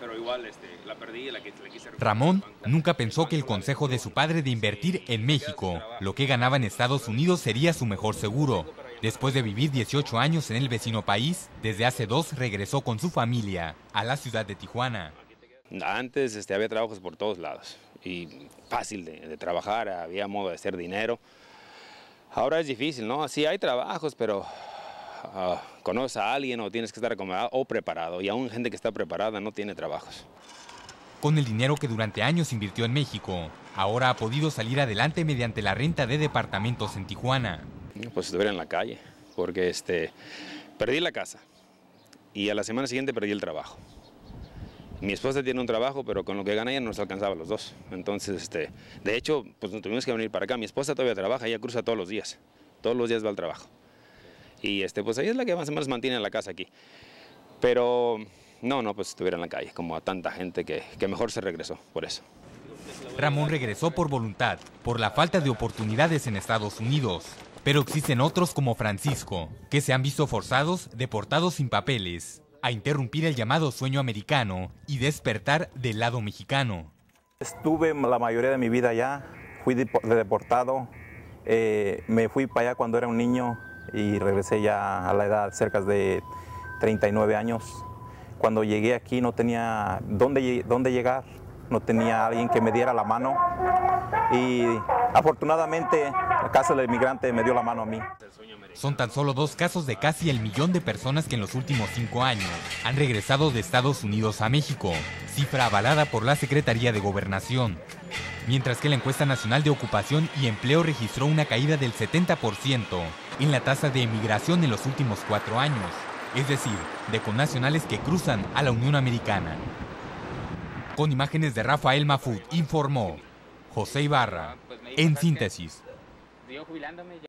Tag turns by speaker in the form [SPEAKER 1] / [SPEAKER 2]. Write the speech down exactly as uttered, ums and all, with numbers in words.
[SPEAKER 1] pero igual este, la perdí y la, la quise recuperar.
[SPEAKER 2] Ramón nunca pensó que el consejo de su padre de invertir en México, lo que ganaba en Estados Unidos, sería su mejor seguro. Después de vivir dieciocho años en el vecino país, desde hace dos regresó con su familia a la ciudad de Tijuana.
[SPEAKER 1] Antes este, había trabajos por todos lados y fácil de, de trabajar, había modo de hacer dinero. Ahora es difícil, ¿no? Sí hay trabajos, pero uh, conoces a alguien o tienes que estar acomodado o preparado, y aún gente que está preparada no tiene trabajos.
[SPEAKER 2] Con el dinero que durante años invirtió en México, ahora ha podido salir adelante mediante la renta de departamentos en Tijuana.
[SPEAKER 1] Pues estuviera en la calle, porque este, perdí la casa y a la semana siguiente perdí el trabajo. Mi esposa tiene un trabajo, pero con lo que gana ella no nos alcanzaba los dos. Entonces, este, de hecho, pues nos tuvimos que venir para acá. Mi esposa todavía trabaja, ella cruza todos los días. Todos los días va al trabajo. Y este, pues ella es la que más o menos mantiene la casa aquí. Pero no, no, pues estuviera en la calle, como a tanta gente que, que mejor se regresó por eso.
[SPEAKER 2] Ramón regresó por voluntad, por la falta de oportunidades en Estados Unidos. Pero existen otros como Francisco, que se han visto forzados, deportados sin papeles, a interrumpir el llamado sueño americano y despertar del lado mexicano.
[SPEAKER 3] Estuve la mayoría de mi vida allá, fui deportado, eh, me fui para allá cuando era un niño y regresé ya a la edad cerca de treinta y nueve años. Cuando llegué aquí no tenía dónde, dónde llegar, no tenía alguien que me diera la mano y afortunadamente la Casa del Inmigrante me dio la mano a mí.
[SPEAKER 2] Son tan solo dos casos de casi el millón de personas que en los últimos cinco años han regresado de Estados Unidos a México, cifra avalada por la Secretaría de Gobernación. Mientras que la encuesta nacional de ocupación y empleo registró una caída del setenta por ciento en la tasa de emigración en los últimos cuatro años, es decir, de connacionales que cruzan a la Unión Americana. Con imágenes de Rafael Mafut, informó José Ibarra, en síntesis.